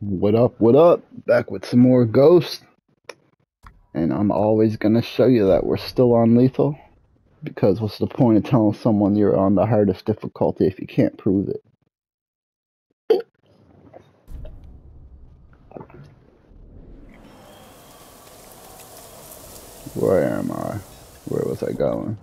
What up, what up? Back with some more Ghost. And I'm always gonna show you that we're still on lethal. Because what's the point of telling someone you're on the hardest difficulty if you can't prove it? Where am I? Where was I going?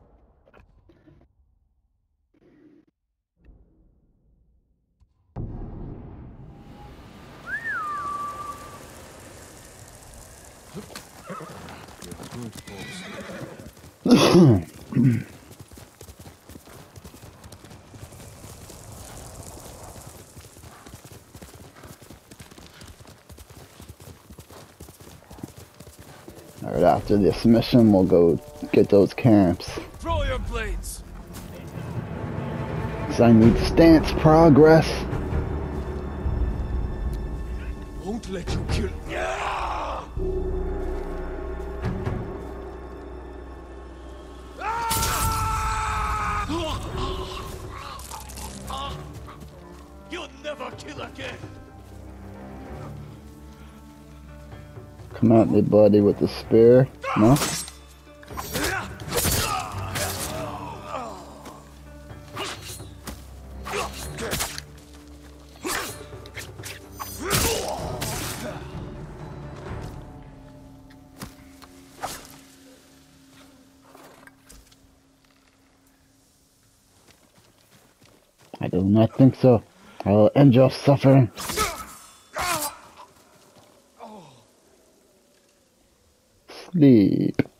Alright, after this mission, we'll go get those camps. Throw your blades. Cause I need stance progress. Won't let you kill. You'll never kill again. Come at me, buddy, with the spear. No? I do not think so. I will end your suffering. Sleep.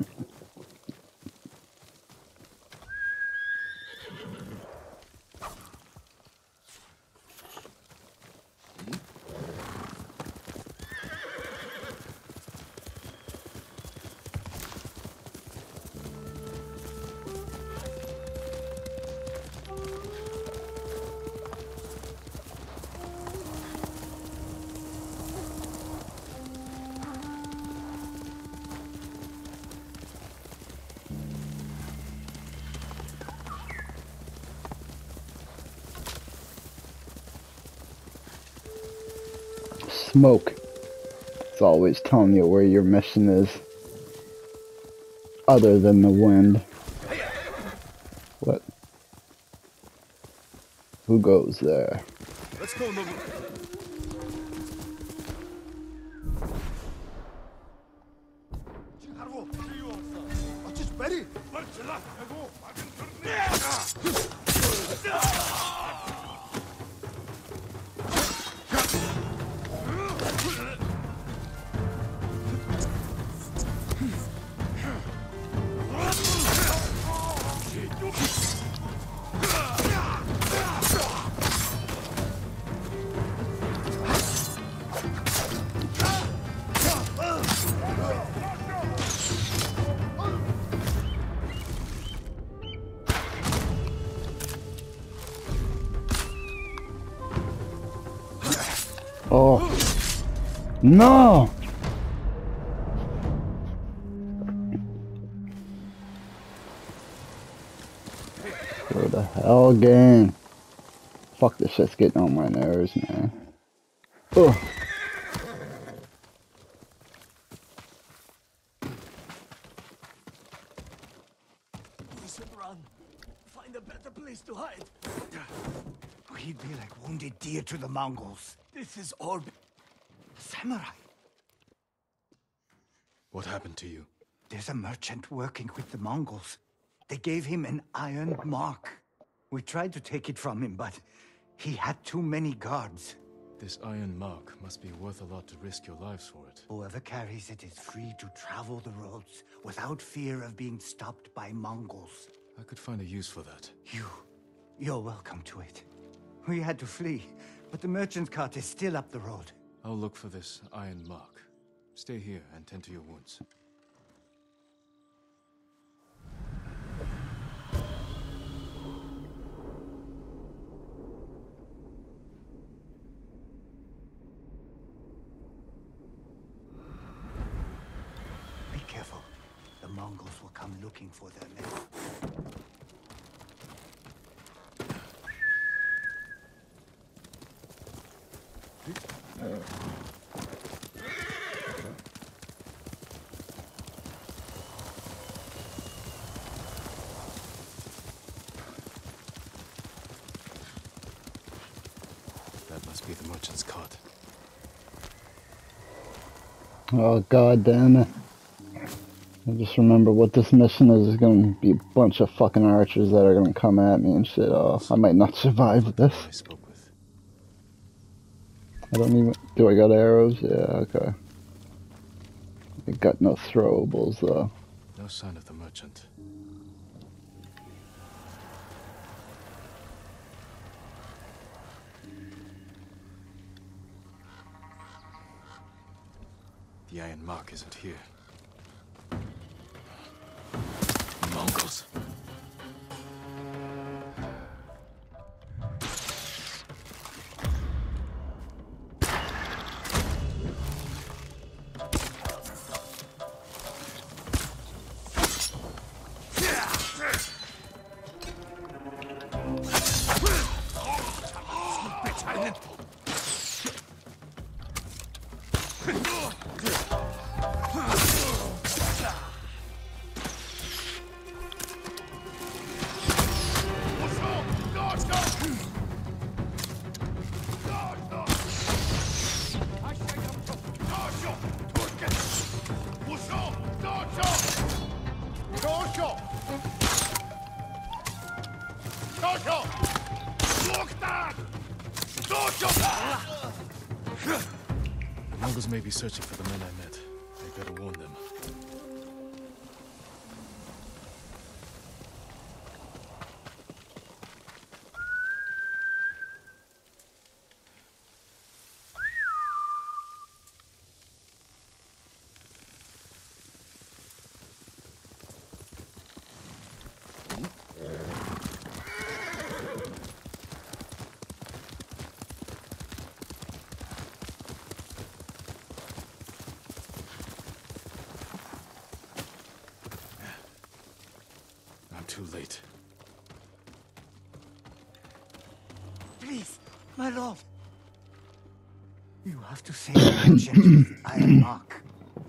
Smoke. It's always telling you where your mission is. Other than the wind. What? Who goes there? Let's go, Nobu. Oh. No! Where the hell, game? Fuck, this shit's getting on my nerves, man. Ugh. We should run. Find a better place to hide. He'd be like wounded deer to the Mongols. This is our... Samurai. What happened to you? There's a merchant working with the Mongols. They gave him an iron mark. We tried to take it from him, but he had too many guards. This iron mark must be worth a lot to risk your lives for it. Whoever carries it is free to travel the roads without fear of being stopped by Mongols. I could find a use for that. You're welcome to it. We had to flee, but the merchant's cart is still up the road. I'll look for this iron mark. Stay here and tend to your wounds. Be careful. The Mongols will come looking for their men. That must be the merchant's cart. Oh, god damn it. I just remember what this mission is. There's gonna be a bunch of fucking archers that are gonna come at me and shit. Oh, I might not survive this. I spoke with. I don't even... Do I got arrows? Yeah, okay. I got no throwables, though. No sign of the merchant. The Iron Mark isn't here. Mongols. The Mongols may be searching for the men I met. I better warn them. I'm too late. Please, my lord. You have to save the merchant with the Iron Mark.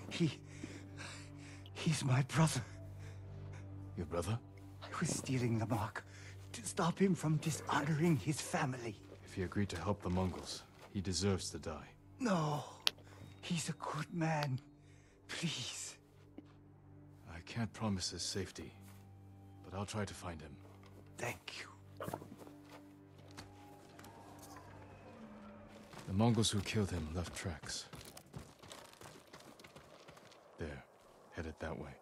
He's my brother. Your brother? I was stealing the mark to stop him from dishonoring his family. If he agreed to help the Mongols, he deserves to die. No, he's a good man. Please. I can't promise his safety, but I'll try to find him. Thank you. The Mongols who killed him left tracks. There, headed that way.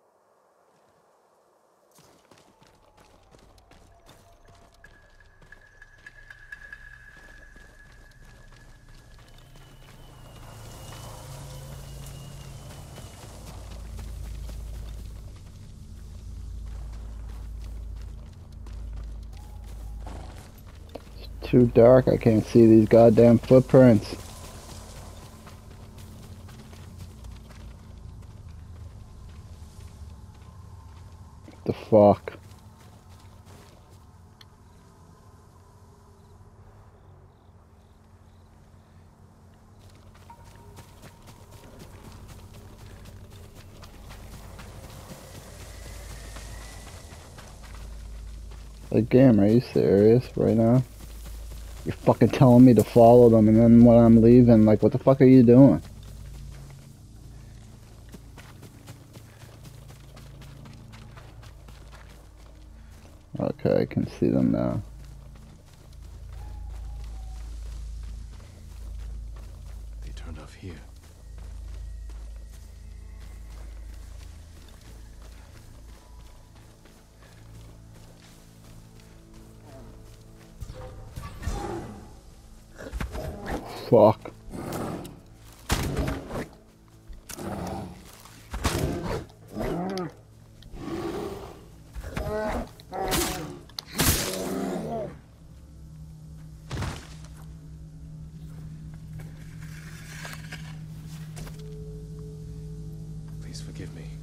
Too dark, I can't see these goddamn footprints. What the fuck? Like, game, are you serious right now? You're fucking telling me to follow them, and then when I'm leaving, like, what the fuck are you doing? Okay, I can see them now. They turned off here. Fuck. Please forgive me.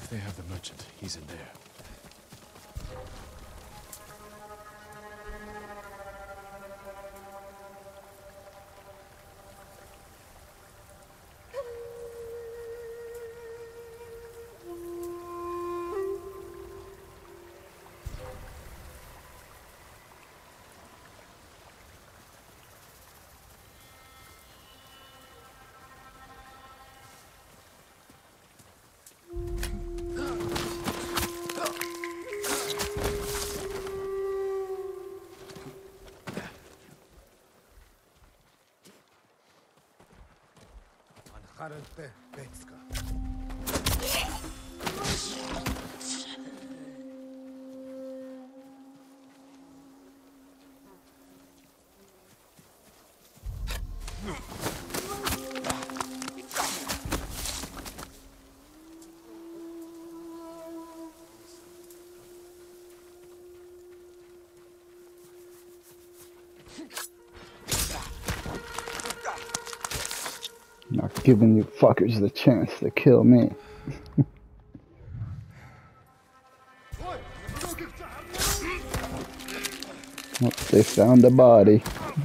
If they have the merchant, he's in there. Not giving you fuckers the chance to kill me. Oh, they found the body.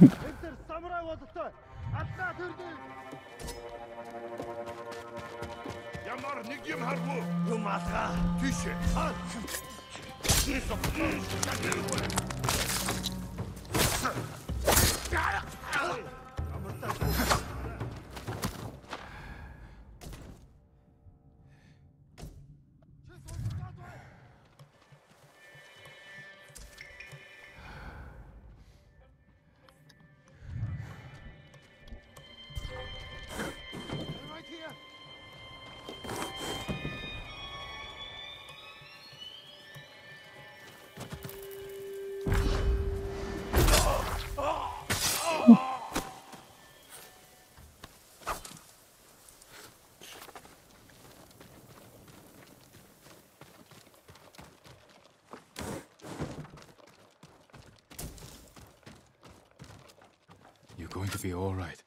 You're going to be all right.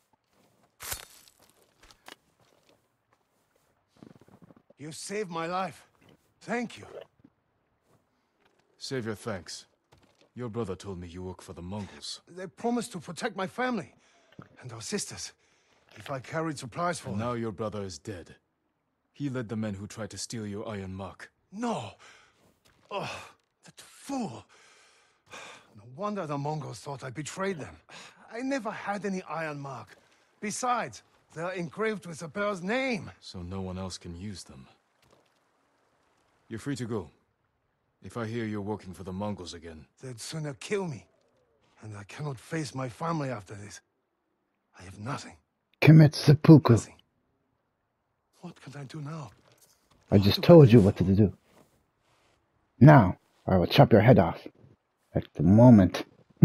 You saved my life. Thank you. Save your thanks. Your brother told me you work for the Mongols. They promised to protect my family and our sisters if I carried supplies for And them. now your brother is dead. He led the men who tried to steal your iron mark. No! Oh, that fool! No wonder the Mongols thought I betrayed them. I never had any iron mark. Besides, they're engraved with the bear's name. So no one else can use them. You're free to go. If I hear you're working for the Mongols again. They'd sooner kill me. And I cannot face my family after this. I have nothing. Commit seppuku. Nothing. What can I do now? I just told you what to do. Now, or I will chop your head off. At the moment.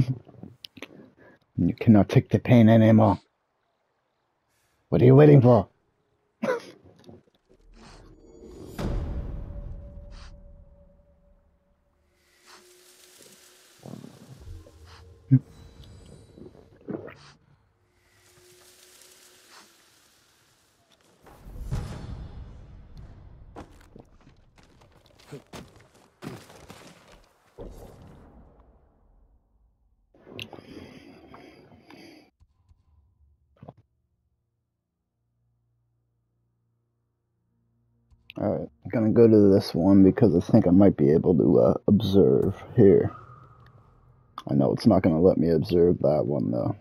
You cannot take the pain anymore. What are you waiting for? Alright, I'm gonna go to this one because I think I might be able to observe here. I know it's not gonna let me observe that one though.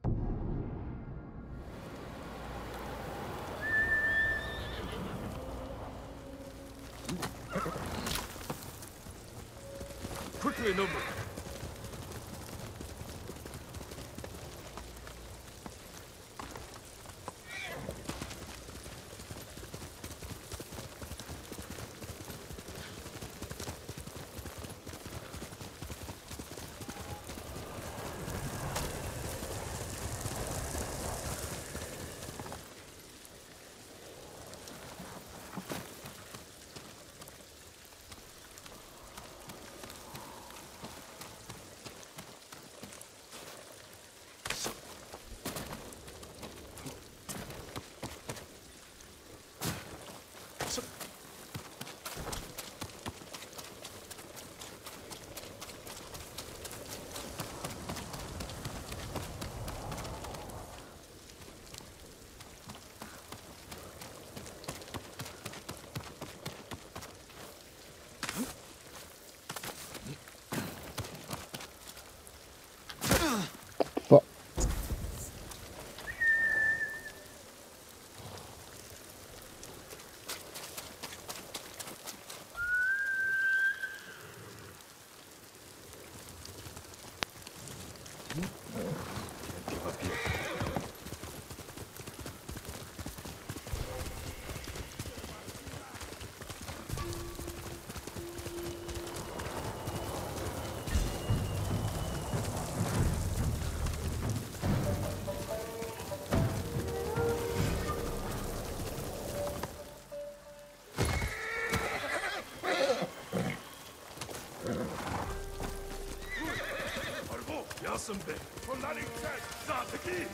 Quickly, number. Awesome bit. Von Lanning said, Sateki!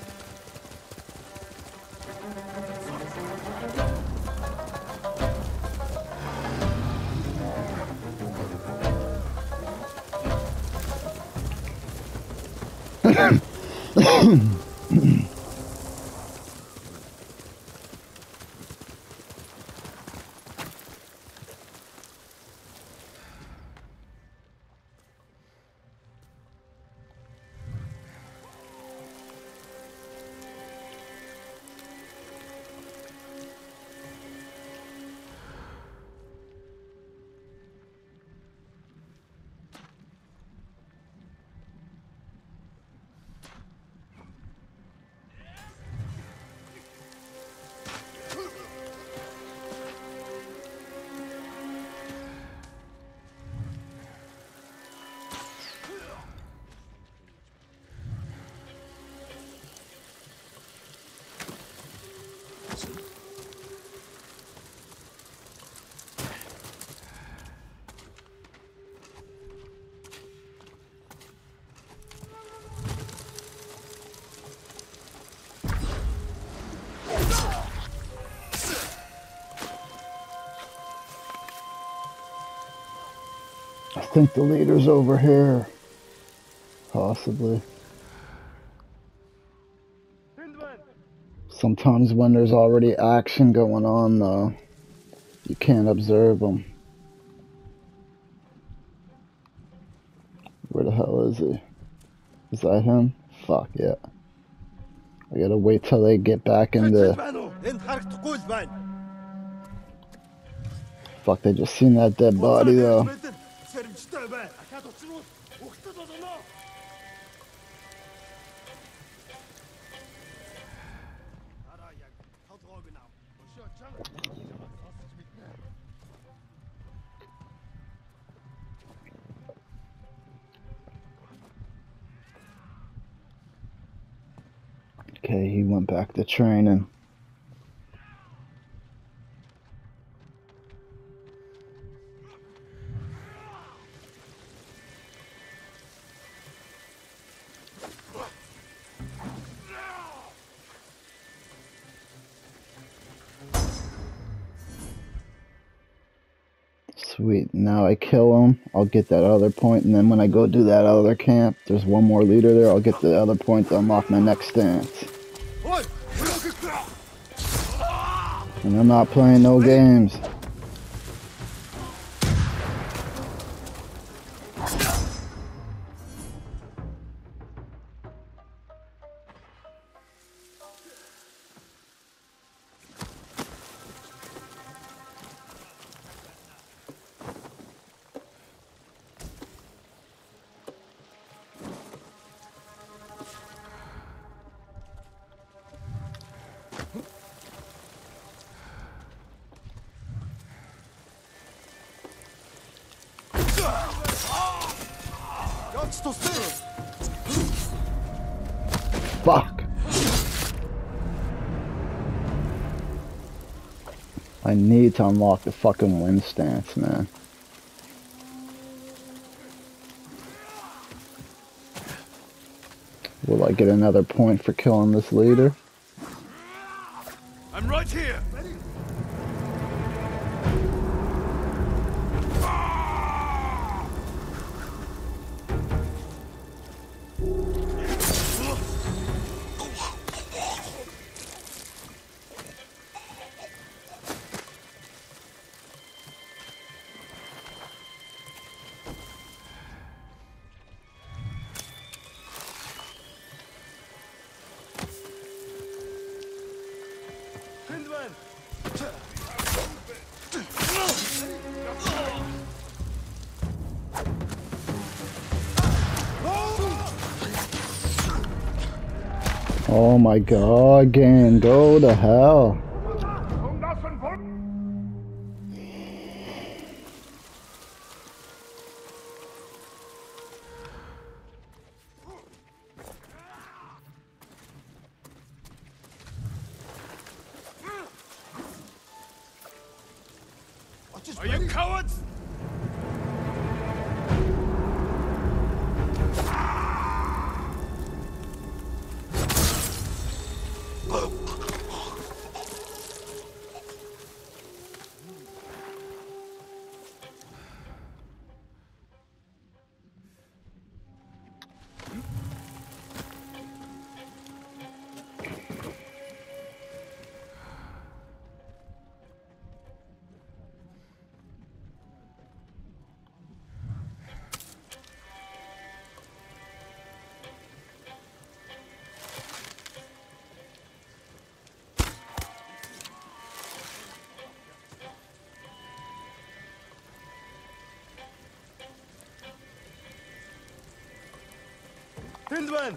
I think the leader's over here. Possibly. Sometimes when there's already action going on, though, you can't observe them. Where the hell is he? Is that him? Fuck yeah. I gotta wait till they get back in the... Fuck, they just seen that dead body, though. Okay, he went back to training. Sweet, now I kill him, I'll get that other point, and then when I go do that other camp, there's one more leader there, I'll get the other point to unlock my next stance. And I'm not playing no games. Fuck. I need to unlock the fucking wind stance, man. Will I get another point for killing this leader? I'm right here! Oh my god, again, go to hell. Are you cowards? Hindman!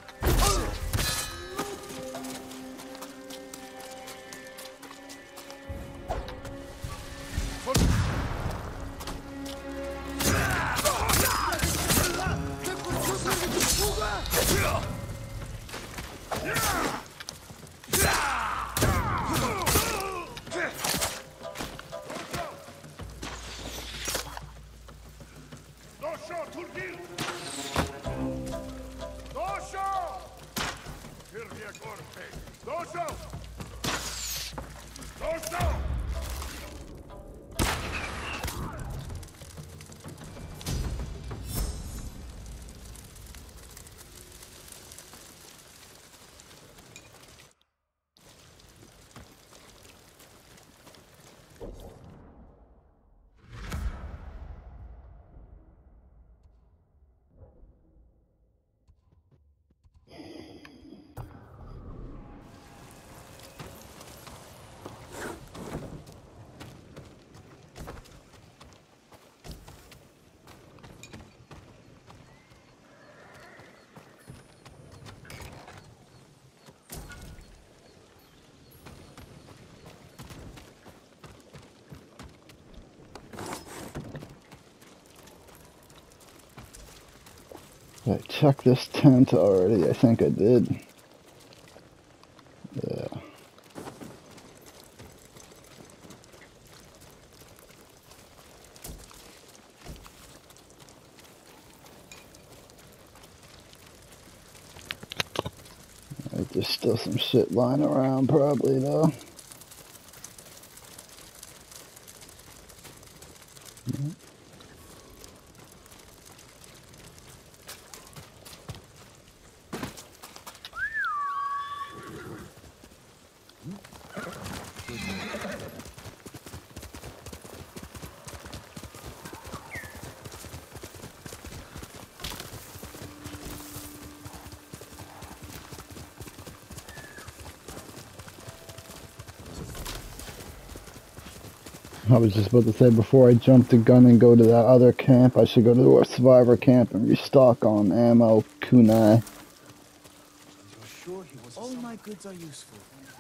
Dosho, Turgil! Dosho! Kirvia Gorpe! Dosho! Dosho! Did I check this tent already? I think I did. Yeah. There's still some shit lying around probably though. I was just about to say, before I jump the gun and go to that other camp, I should go to our survivor camp and restock on ammo, kunai. You're sure he was All my goods are useful.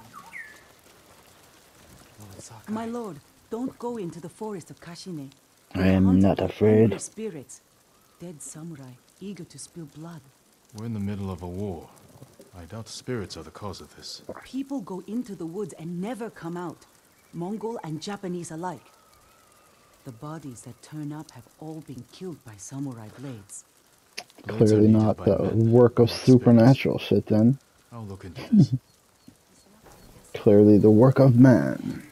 Sakai. My lord, don't go into the forest of Kashine. I am not afraid. Hungry spirits, dead samurai, eager to spill blood. We're in the middle of a war. I doubt spirits are the cause of this. People go into the woods and never come out, Mongol and Japanese alike. The bodies that turn up have all been killed by samurai blades. Blades are Clearly needed not by the men, work of not spirits. supernatural shit then. I'll look into this. Clearly the work of man.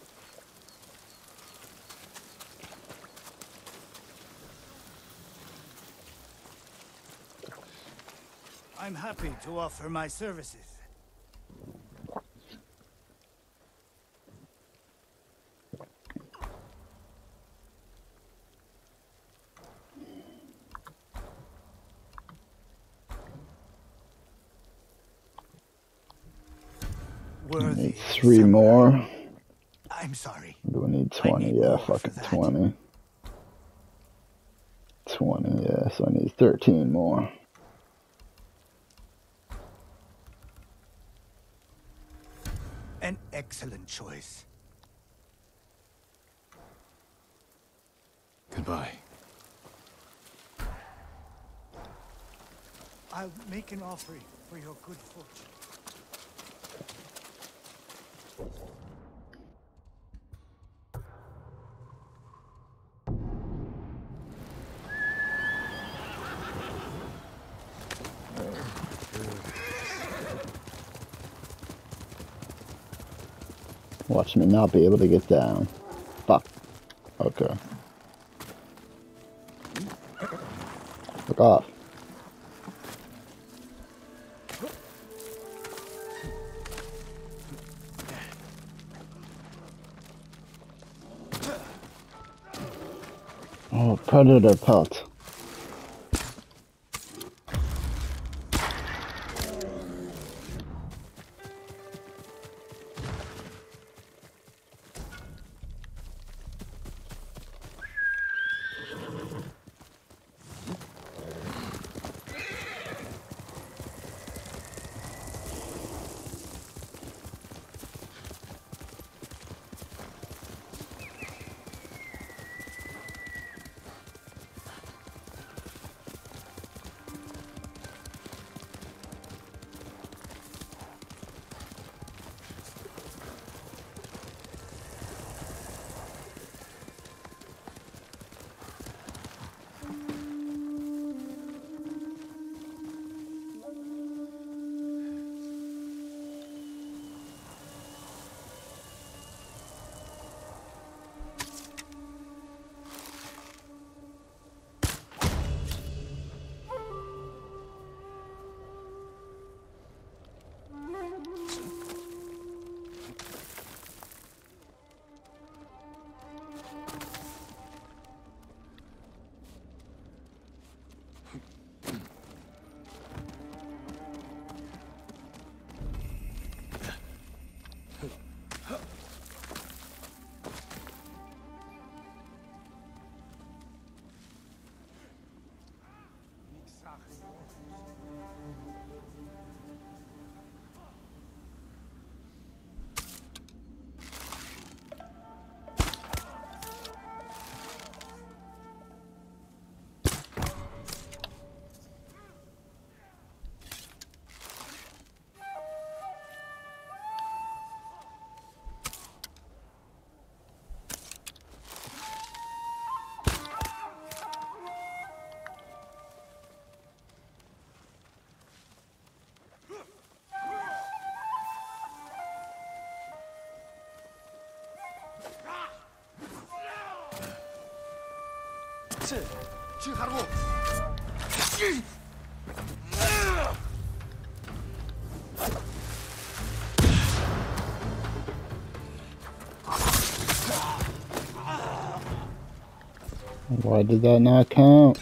I'm happy to offer my services. We Worthy need 3 samurai. more. I'm sorry. Do we need I 20? need Yeah, more for fucking that. 20. 20, yeah, so I need 13 more. An excellent choice. Goodbye. I'll make an offering for your good fortune. Watch me not be able to get down. Fuck. Okay. Look off. Oh, predator pelt. Why did that not count?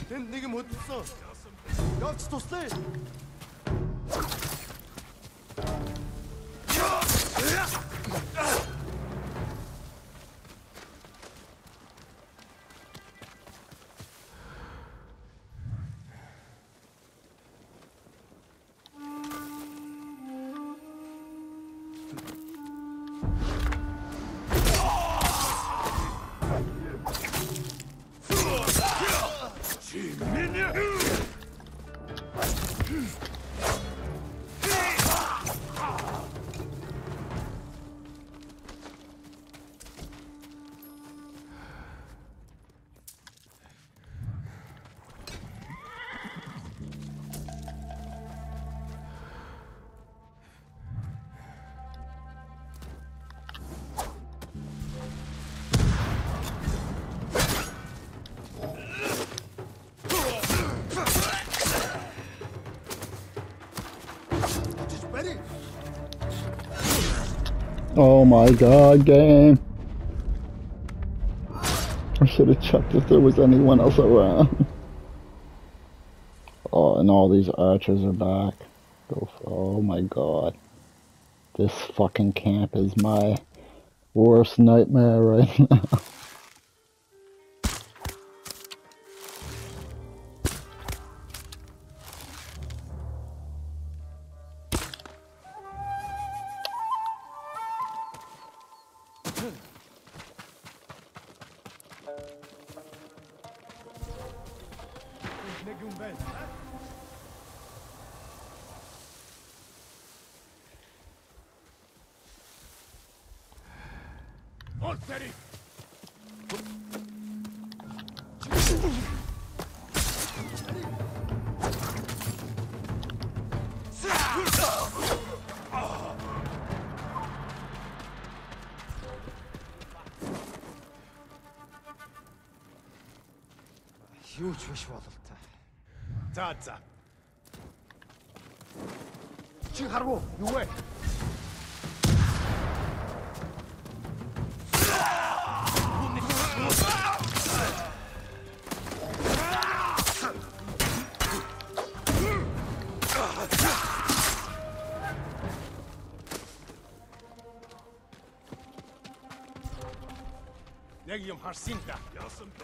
Oh my god, game. I should have checked if there was anyone else around. Oh, and all these archers are back. Oh my god. This fucking camp is my worst nightmare right now. Huge wish бололтой. За. Чи харав юу вэ? Яг юм харсан да. Яасан бэ?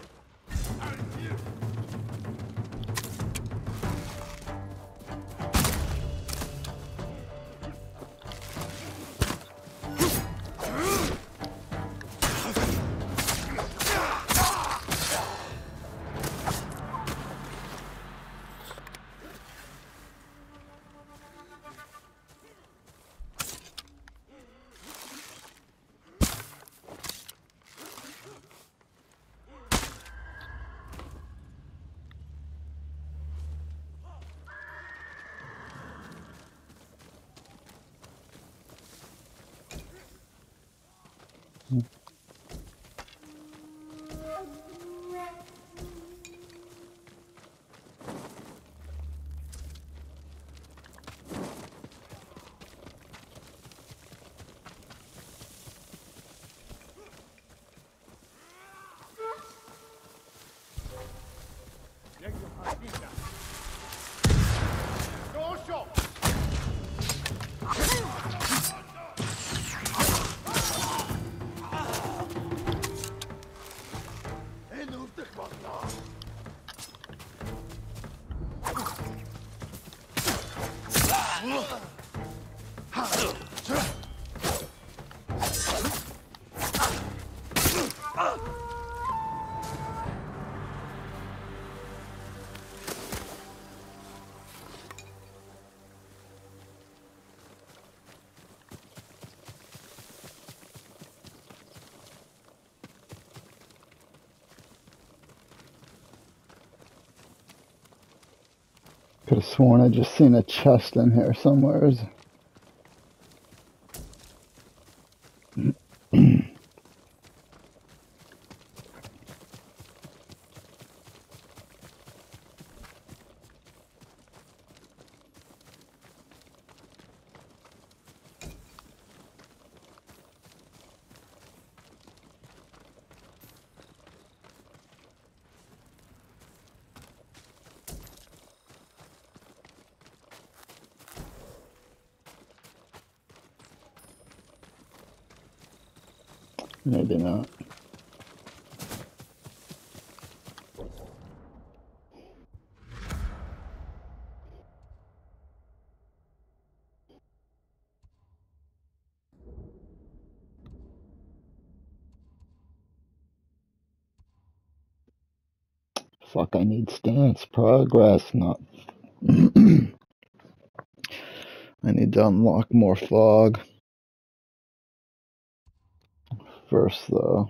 Could have sworn I just seen a chest in here somewhere. Maybe not. Fuck, I need stance progress, not... I need to unlock more fog. First, though.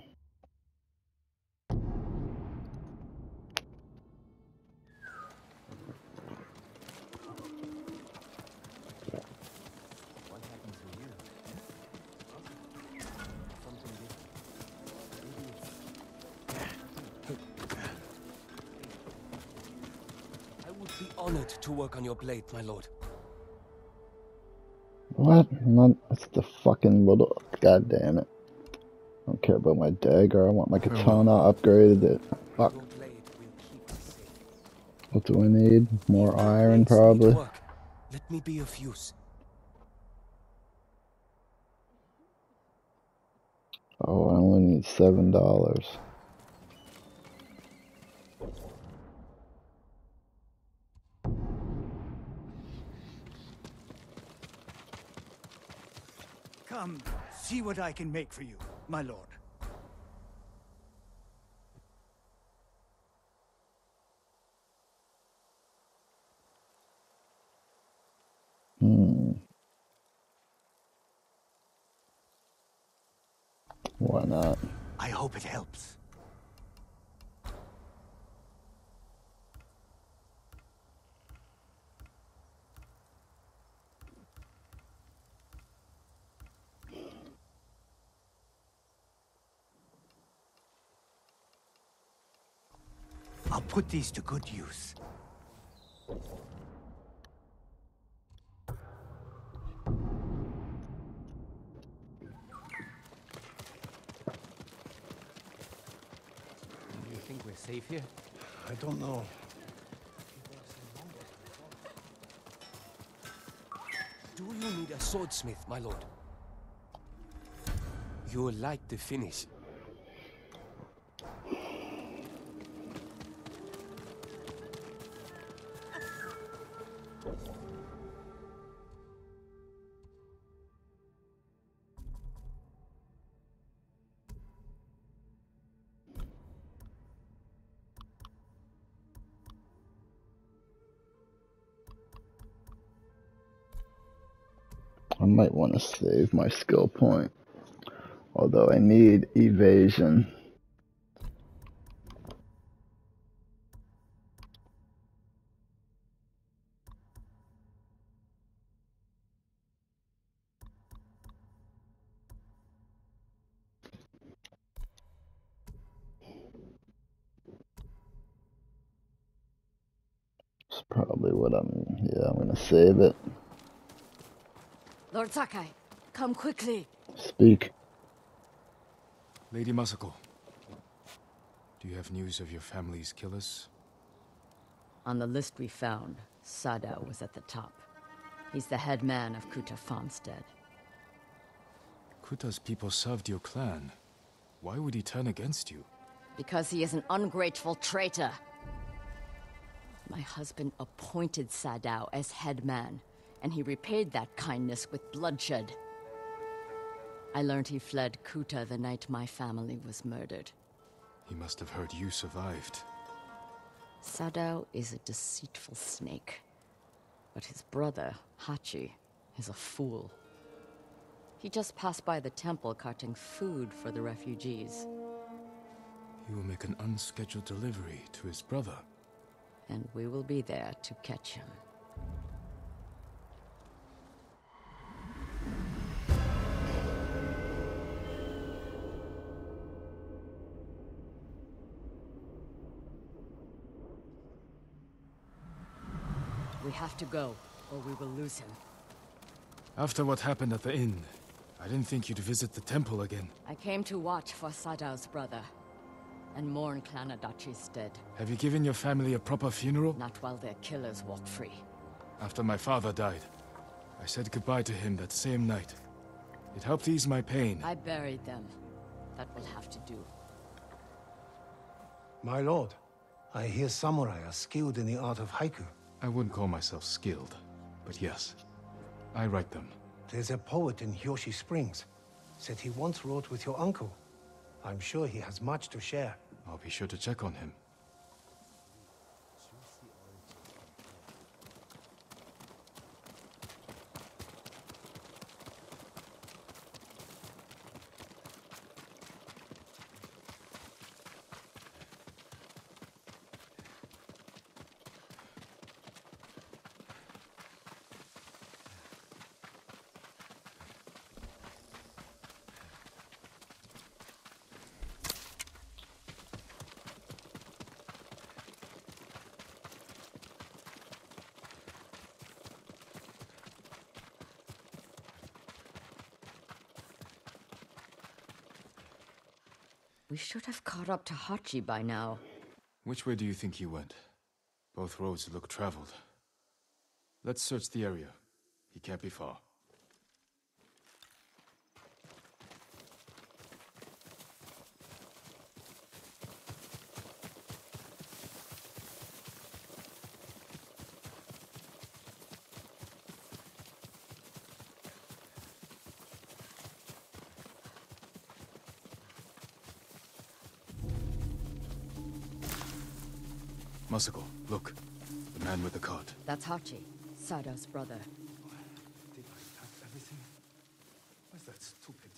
I would be honored to work on your blade, my lord. What? Not, that's the fucking little... God damn it. I don't care about my dagger. I want my katana upgraded. It. Fuck. Your blade will keep us safe. What do I need? More If your iron, blades need probably. work, let me be of use. Oh, I only need $7. Come, see what I can make for you, my lord. Why not? I hope it helps. I'll put these to good use. Do you think we're safe here? I don't know. Do you need a swordsmith, my lord? You'll like the finish. I might want to save my skill point. Although I need evasion. That's probably what I'm gonna save it. Lord Sakai, come quickly. Speak. Lady Masako, do you have news of your family's killers? On the list we found, Sadao was at the top. He's the head man of Kuta Farmstead. Kuta's people served your clan. Why would he turn against you? Because he is an ungrateful traitor. My husband appointed Sadao as head man, and he repaid that kindness with bloodshed. I learned he fled Kuta the night my family was murdered. He must have heard you survived. Sadao is a deceitful snake. But his brother, Hachi, is a fool. He just passed by the temple carting food for the refugees. He will make an unscheduled delivery to his brother. And we will be there to catch him. We have to go, or we will lose him. After what happened at the inn, I didn't think you'd visit the temple again. I came to watch for Sadao's brother, and mourn Clan Adachi's dead. Have you given your family a proper funeral? Not while their killers walk free. After my father died, I said goodbye to him that same night. It helped ease my pain. I buried them. That will have to do. My lord, I hear samurai are skilled in the art of haiku. I wouldn't call myself skilled, but yes, I write them. There's a poet in Hyoshi Springs. Said he once wrote with your uncle. I'm sure he has much to share. I'll be sure to check on him. We should have caught up to Hachi by now. Which way do you think he went? Both roads look traveled. Let's search the area. He can't be far. Masako, look. The man with the cart. That's Hachi, Sadao's brother. Did I pack everything? Where's that stupid...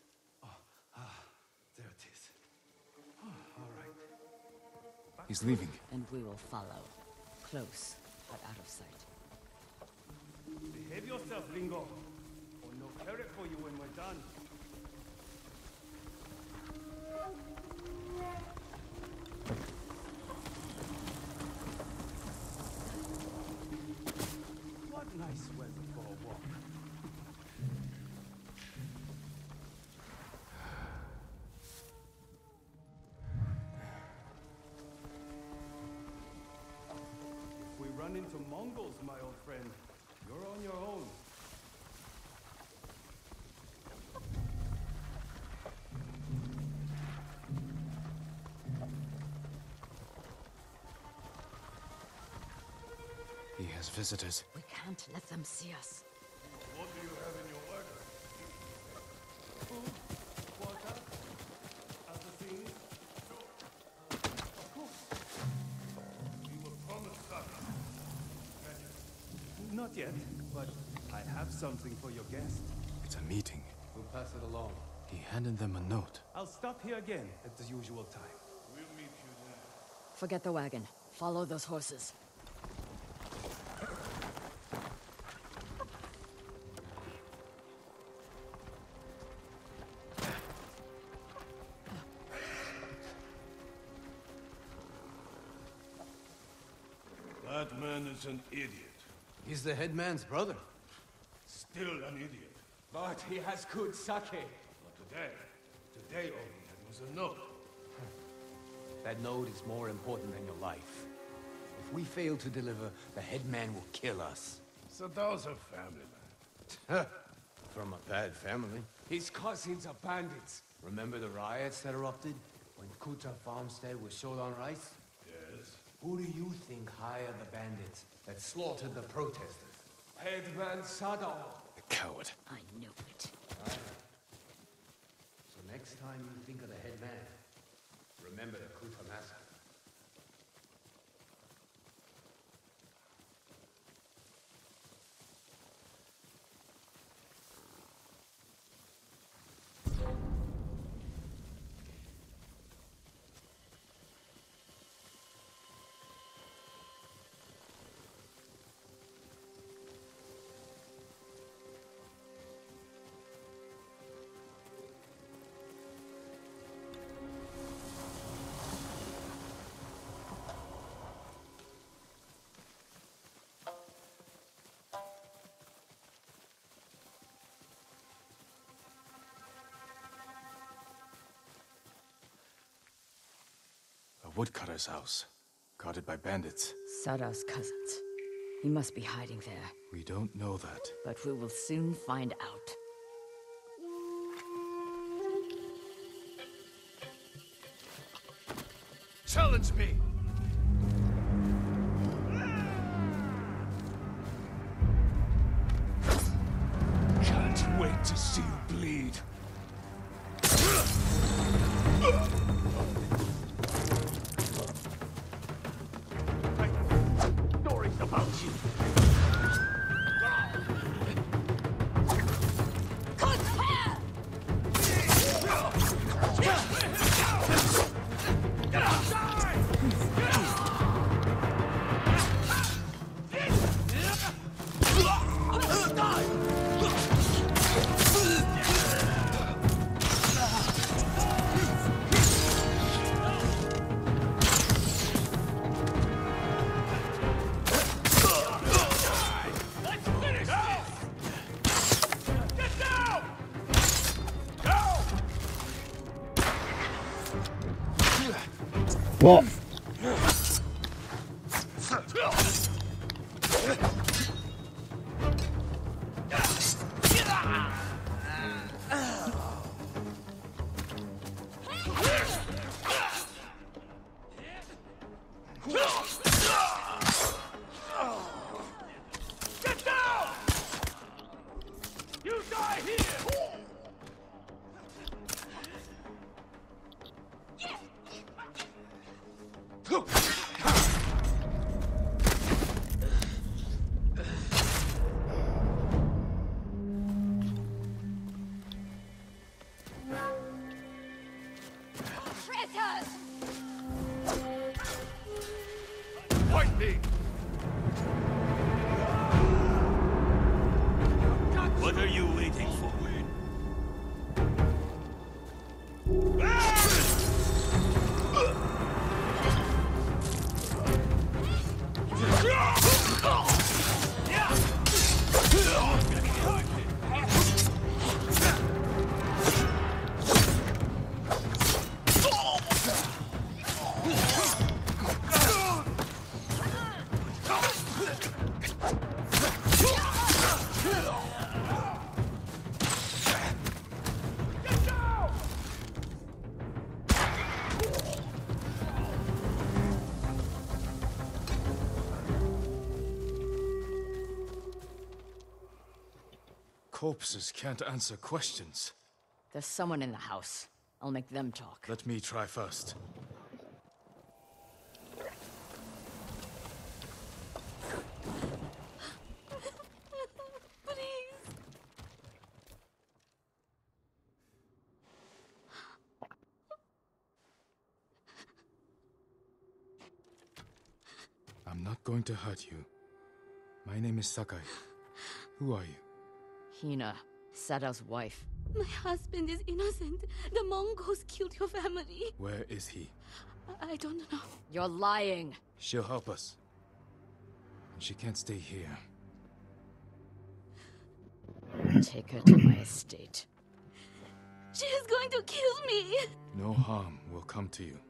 there it is. All right. He's leaving. And we will follow. Close, but out of sight. Behave yourself, Ringo. Or no carrot for you when we're done. What nice weather for a walk. If we run into Mongols, my old friend, you're on your own. He has visitors. We can't let them see us. What do you have in your wagon? Food? Water? Assassins? Of course. We were promised something. Not yet, but I have something for your guest. It's a meeting. We'll pass it along. He handed them a note. I'll stop here again at the usual time. We'll meet you there. Forget the wagon. Follow those horses. That man is an idiot. He's the headman's brother. Still an idiot. But he has good sake. Not today. Today all he had was a note. That note is more important than your life. If we fail to deliver, the headman will kill us. Sadao's a family man. From a bad family. His cousins are bandits. Remember the riots that erupted? When Kuta farmstead was short on rice? Yes. Who do you think hired the bandits that slaughtered the protesters? Headman Sadao. The coward. I knew it. So next time you think of the headman, remember the Kuta massacre. A woodcutter's house, guarded by bandits. Sadao's cousins. He must be hiding there. We don't know that. But we will soon find out. challenge me? Can't wait to see you bleed. Stories about you. Well, Get down! You die here! Traitors! Fight me! What are you waiting for? Corpses can't answer questions. There's someone in the house. I'll make them talk. Let me try first. Please. I'm not going to hurt you. My name is Sakai. Who are you? Hina, Sadao's wife. My husband is innocent. The Mongols killed your family. Where is he? I don't know. You're lying. She'll help us. And she can't stay here. Take her to my estate. She is going to kill me. No harm will come to you.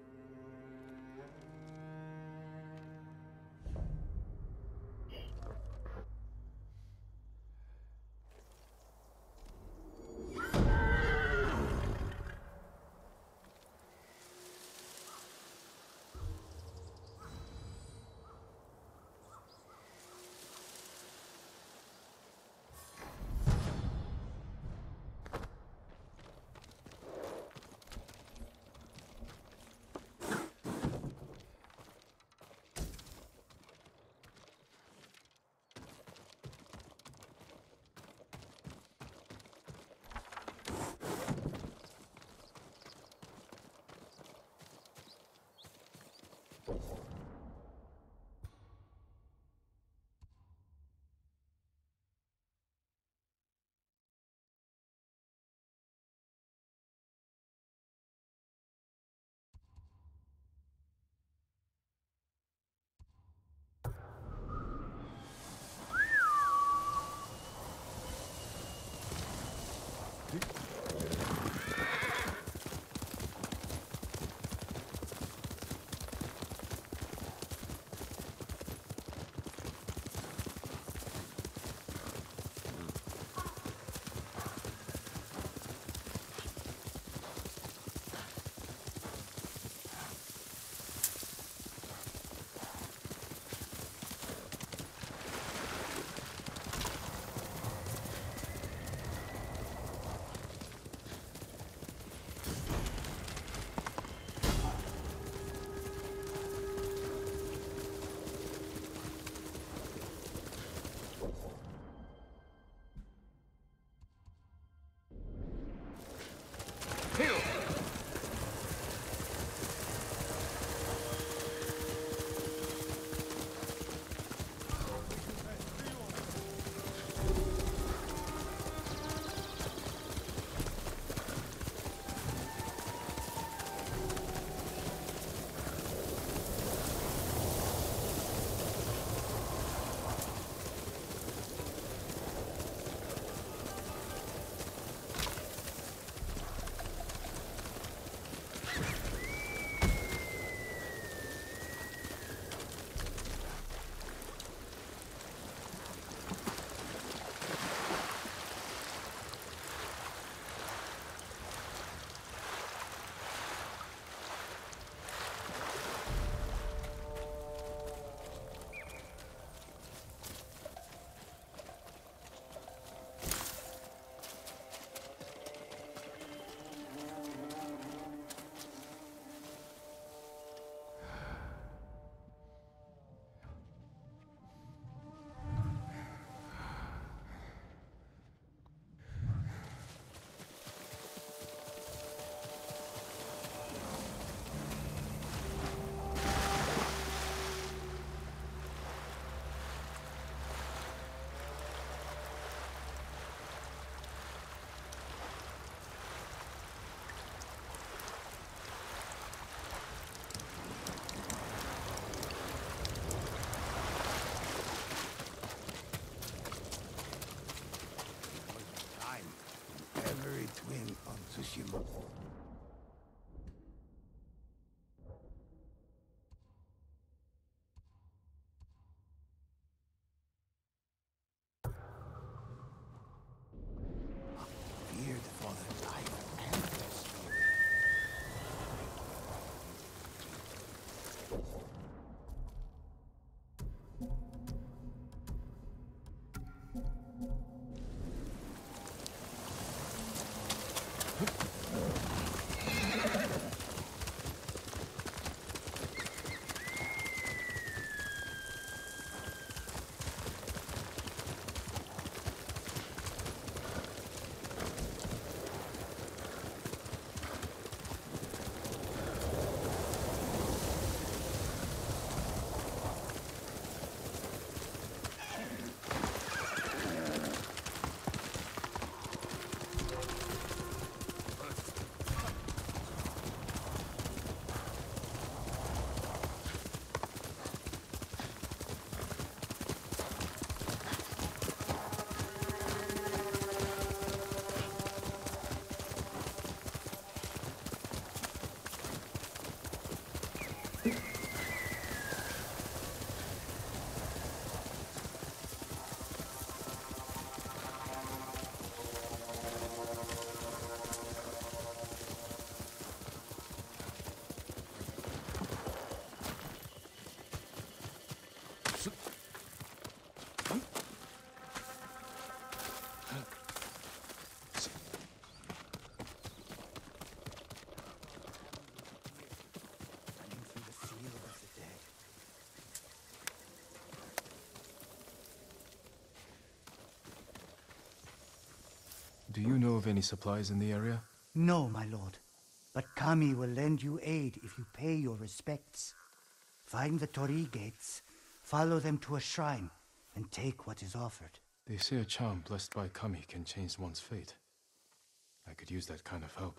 Do you know of any supplies in the area? No, my lord. But Kami will lend you aid if you pay your respects. Find the Torii gates, follow them to a shrine, and take what is offered. They say a charm blessed by Kami can change one's fate. I could use that kind of help.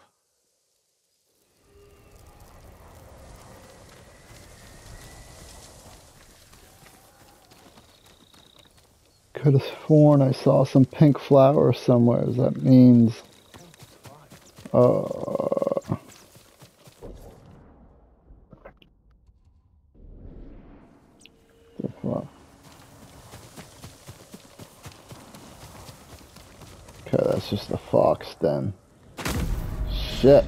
Could have sworn I saw some pink flowers somewhere. That means... the fuck? Okay, that's just a fox then. Shit.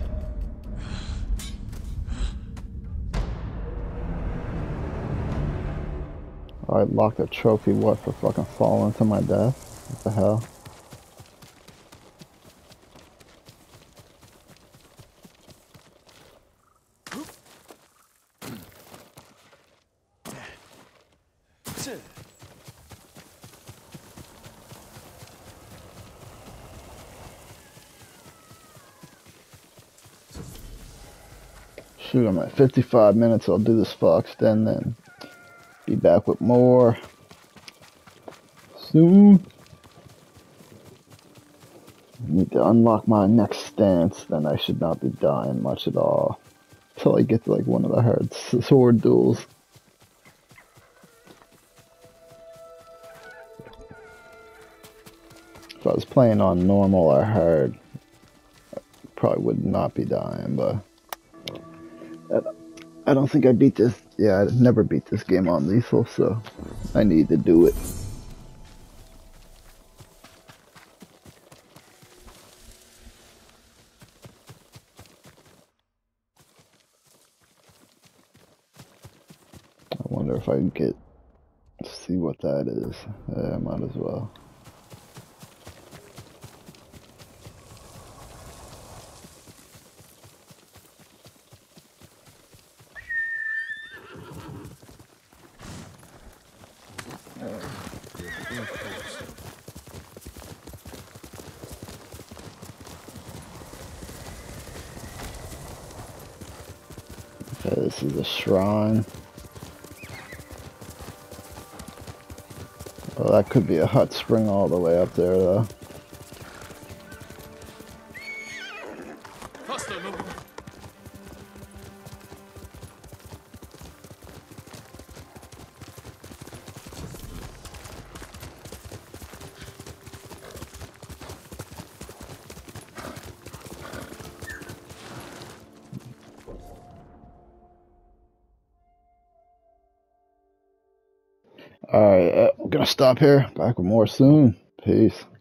I locked a trophy, what, for fucking falling to my death? What the hell? Shoot, I'm at 55 minutes. I'll do this fox then be back with more soon. Need to unlock my next stance, then I should not be dying much at all. Till I get to like one of the hard sword duels. If I was playing on normal or hard, I probably would not be dying, but I don't think I beat this. Yeah, I never beat this game on lethal, so I need to do it. I wonder if I can see what that is. Yeah, I might as well. Okay, this is a shrine. Well, that could be a hot spring all the way up there, though. Alright, I'm gonna stop here. Back with more soon. Peace.